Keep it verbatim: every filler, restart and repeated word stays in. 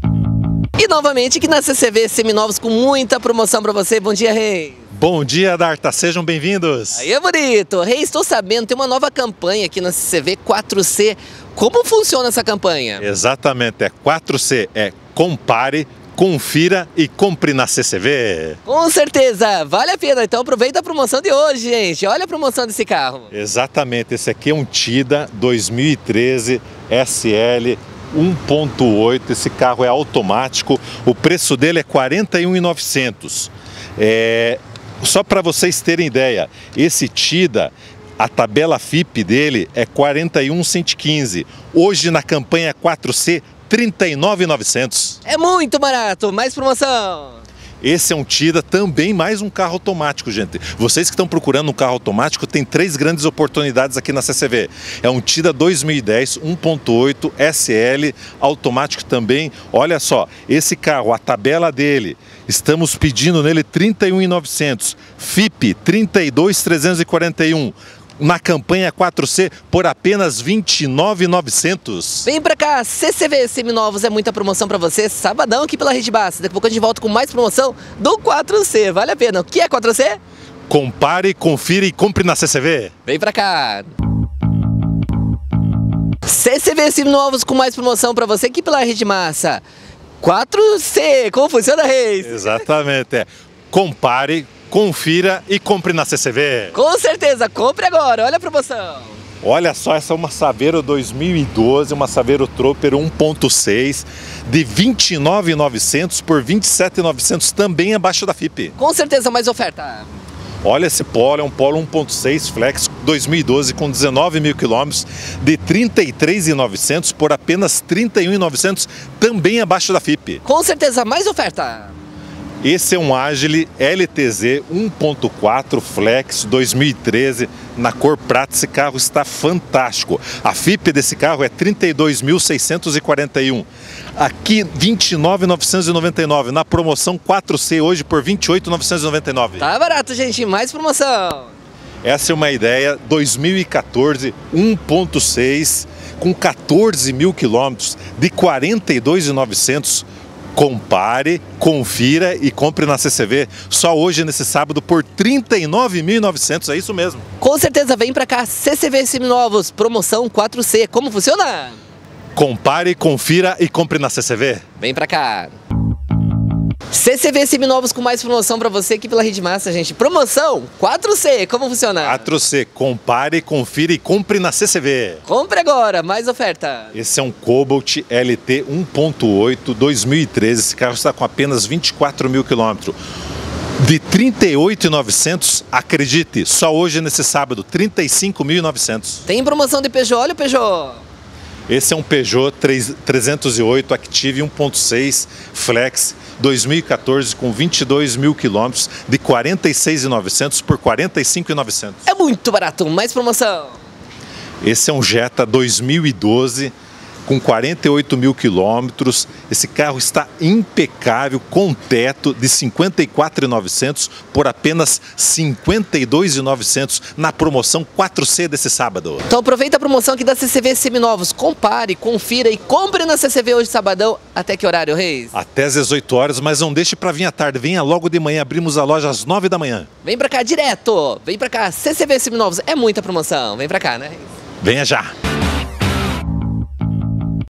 E novamente aqui na C C V Seminovos com muita promoção para você. Bom dia, Rei. Bom dia, Darta. Sejam bem-vindos. Aí é bonito. Rei, estou sabendo, tem uma nova campanha aqui na C C V quatro C. Como funciona essa campanha? Exatamente, é quatro C. É compare, confira e compre na C C V. Com certeza, vale a pena. Então aproveita a promoção de hoje, gente. Olha a promoção desse carro. Exatamente, esse aqui é um Tida dois mil e treze S L um ponto oito. Esse carro é automático. O preço dele é quarenta e um mil e novecentos. É... Só para vocês terem ideia, esse Tida, a tabela F I P dele é quarenta e um mil cento e quinze. Hoje na campanha quatro C, trinta e nove mil e novecentos. É muito barato. Mais promoção. Esse é um Tida, também mais um carro automático, gente. Vocês que estão procurando um carro automático, tem três grandes oportunidades aqui na C C V. É um Tida dois mil e dez, um ponto oito, S L, automático também. Olha só, esse carro, a tabela dele, estamos pedindo nele trinta e um mil e novecentos. F I P, trinta e dois mil trezentos e quarenta e um. Na campanha quatro C por apenas vinte e nove mil e novecentos. Vem pra cá, C C V Seminovos é muita promoção pra você, sabadão aqui pela Rede Basta. Daqui a pouco a gente volta com mais promoção do quatro C, vale a pena. O que é quatro C? Compare, confira e compre na C C V. Vem pra cá. C C V Seminovos com mais promoção pra você aqui pela Rede Massa. quatro C, como funciona, Reis? Exatamente, é compare, confira e compre na C C V. Com certeza, compre agora, olha a promoção. Olha só, essa é uma Saveiro dois mil e doze, uma Saveiro Trooper um ponto seis, de vinte e nove mil e novecentos por vinte e sete mil e novecentos, também abaixo da F I P. Com certeza, mais oferta. Olha esse Polo, é um Polo um ponto seis Flex dois mil e doze com dezenove mil quilômetros, de trinta e três mil e novecentos por apenas trinta e um mil e novecentos, também abaixo da F I P. Com certeza, mais oferta. Esse é um Agile L T Z um ponto quatro Flex dois mil e treze, na cor prata. Esse carro está fantástico. A F I P desse carro é trinta e dois mil seiscentos e quarenta e um. Aqui vinte e nove mil novecentos e noventa e nove, na promoção quatro C hoje por vinte e oito mil novecentos e noventa e nove. Tá barato, gente, mais promoção. Essa é uma ideia, dois mil e quatorze um ponto seis, com quatorze mil quilômetros, de quarenta e dois mil e novecentos. Compare, confira e compre na C C V só hoje, nesse sábado, por trinta e nove mil e novecentos, é isso mesmo. Com certeza, vem pra cá, C C V Seminovos, promoção quatro C, como funciona? Compare, confira e compre na C C V. Vem pra cá. C C V Seminovos com mais promoção pra você aqui pela Rede Massa, gente. Promoção quatro C, como funciona? quatro C, compare, confira e compre na C C V. Compre agora, mais oferta. Esse é um Cobalt L T um ponto oito dois mil e treze. Esse carro está com apenas vinte e quatro mil quilômetros. De trinta e oito mil e novecentos, acredite, só hoje nesse sábado, trinta e cinco mil e novecentos. Tem promoção de Peugeot, olha o Peugeot. Esse é um Peugeot trezentos e oito Active um ponto seis Flex dois mil e quatorze com vinte e dois mil quilômetros, de quarenta e seis mil e novecentos por quarenta e cinco mil e novecentos. É muito barato, mais promoção. Esse é um Jetta dois mil e doze com quarenta e oito mil quilômetros. Esse carro está impecável, com teto, de cinquenta e quatro mil e novecentos por apenas cinquenta e dois mil e novecentos, na promoção quatro C desse sábado. Então aproveita a promoção aqui da C C V Seminovos. Compare, confira e compre na C C V hoje, sabadão. Até que horário, Reis? Até às dezoito horas, mas não deixe para vir à tarde. Venha logo de manhã, abrimos a loja às nove da manhã. Vem pra cá direto. Vem pra cá, C C V Seminovos. É muita promoção. Vem pra cá, né, Reis? Venha já.